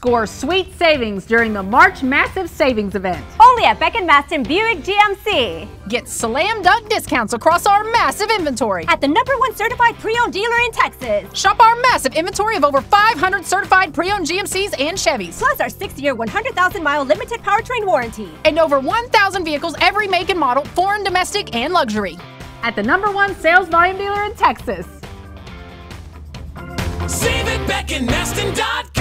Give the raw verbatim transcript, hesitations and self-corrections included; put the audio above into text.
Score sweet savings during the March Massive Savings Event. Only at Beck and Masten Buick G M C. Get slam dunk discounts across our massive inventory. At the number one certified pre-owned dealer in Texas. Shop our massive inventory of over five hundred certified pre-owned G M C's and Chevy's. Plus our six-year, one hundred thousand mile limited powertrain warranty. And over one thousand vehicles, every make and model, foreign, domestic, and luxury. At the number one sales volume dealer in Texas. Save at beck and masten dot com.